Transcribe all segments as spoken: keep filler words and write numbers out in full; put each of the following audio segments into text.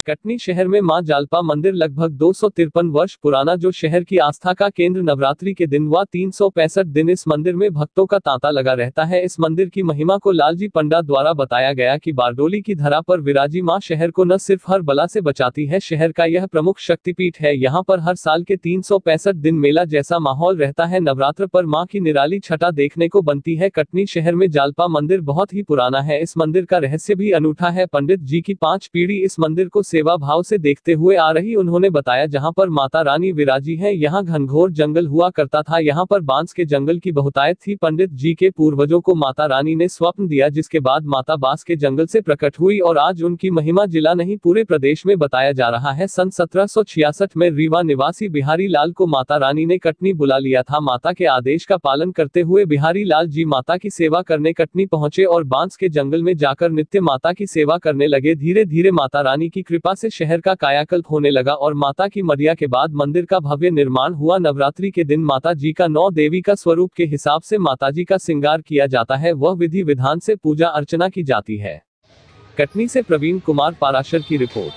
कटनी शहर में मां जालपा मंदिर लगभग दो सौ तिरपन वर्ष पुराना, जो शहर की आस्था का केंद्र। नवरात्रि के दिन व तीन सौ पैंसठ दिन इस मंदिर में भक्तों का तांता लगा रहता है। इस मंदिर की महिमा को लालजी पंडा द्वारा बताया गया कि बारडोली की धरा पर विराजी मां शहर को न सिर्फ हर बला से बचाती है, शहर का यह प्रमुख शक्तिपीठ है। यहाँ पर हर साल के तीन सौ पैंसठ दिन मेला जैसा माहौल रहता है। नवरात्र पर मां की निराली छटा देखने को बनती है। कटनी शहर में जालपा मंदिर बहुत ही पुराना है। इस मंदिर का रहस्य भी अनूठा है। पंडित जी की पांच पीढ़ी इस मंदिर को सेवा भाव से देखते हुए आ रही। उन्होंने बताया, जहां पर माता रानी विराजी है, यहां घनघोर जंगल हुआ करता था। यहां पर बांस के जंगल की बहुतायत थी। पंडित जी के पूर्वजों को माता रानी ने स्वप्न दिया, जिसके बाद माता बांस के जंगल से प्रकट हुई और आज उनकी महिमा जिला नहीं पूरे प्रदेश में बताया जा रहा है। सन सत्रह सौ छियासठ में रीवा निवासी बिहारी लाल को माता रानी ने कटनी बुला लिया था। माता के आदेश का पालन करते हुए बिहारी लाल जी माता की सेवा करने कटनी पहुंचे और बांस के जंगल में जाकर नित्य माता की सेवा करने लगे। धीरे धीरे माता रानी की कृपा से शहर का कायाकल्प होने लगा और माता की मर्या के बाद मंदिर का भव्य निर्माण हुआ। नवरात्रि के दिन माता जी का नौ देवी का स्वरूप के हिसाब से माता जी का श्रृंगार किया जाता है। वह विधि विधान से पूजा अर्चना की जाती है। कटनी से प्रवीण कुमार पाराशर की रिपोर्ट।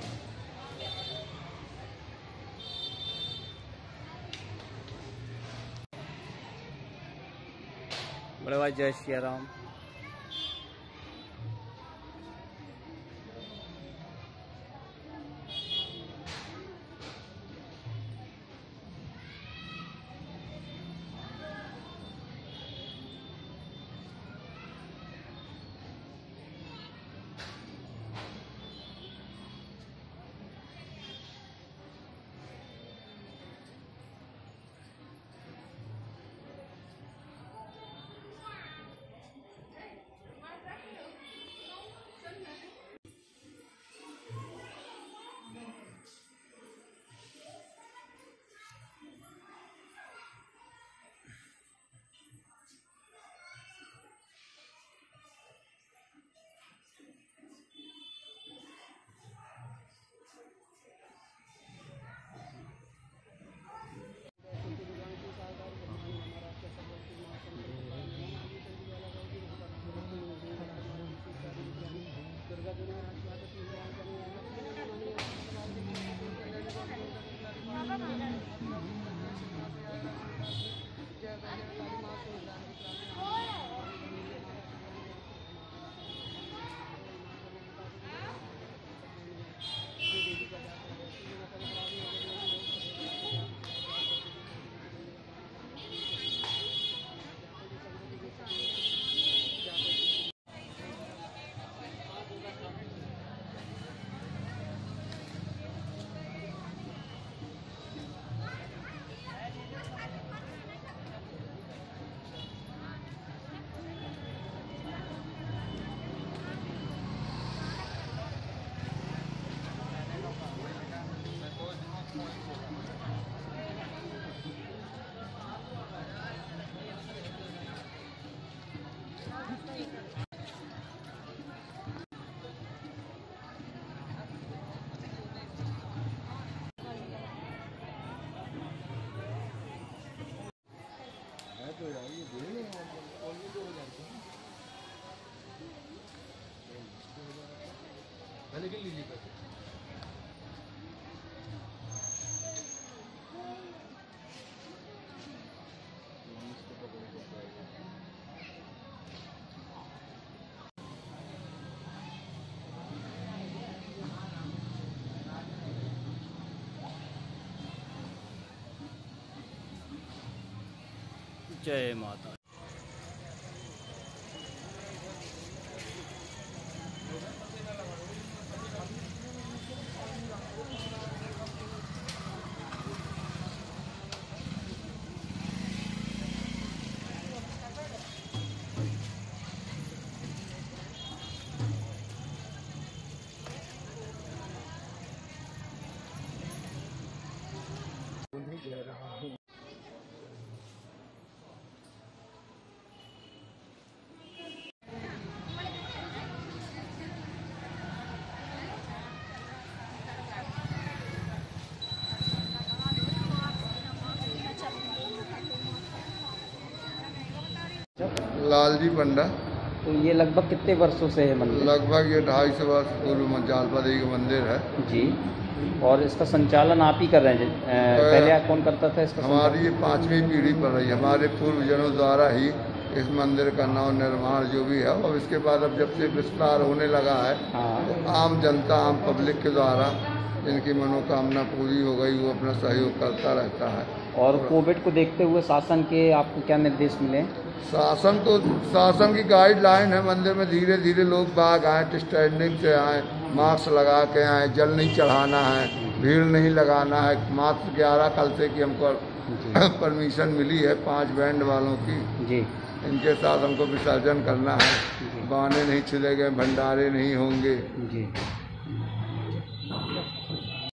बड़े भाई जय श्री राम। जय माता। लालजी पंडा। तो ये लगभग कितने वर्षों से है मंदिर? लगभग ये ढाई सौ वर्ष पूर्व जालपा देवी का मंदिर है जी। और इसका संचालन आप ही कर रहे हैं? अ, पहले कौन करता था इसका? हमारी ये पांचवी पीढ़ी पर रही, हमारे पूर्वजनों द्वारा ही इस मंदिर का नव निर्माण जो भी है, और इसके बाद अब जब से विस्तार होने लगा है हाँ। तो आम जनता, आम पब्लिक के द्वारा जिनकी मनोकामना पूरी हो गई वो अपना सहयोग करता रहता है। और कोविड को देखते हुए शासन के आपको क्या निर्देश मिले? शासन तो शासन की गाइडलाइन है, मंदिर में धीरे धीरे लोग बाग आए, स्टैंडिंग से आए, मास्क लगा के आए, जल नहीं चढ़ाना है, भीड़ नहीं लगाना है। मात्र ग्यारह कल से की हमको परमिशन मिली है पांच बैंड वालों की जी। इनके साथ हमको विसर्जन करना है, बाने नहीं छिले गए, भंडारे नहीं होंगे जी।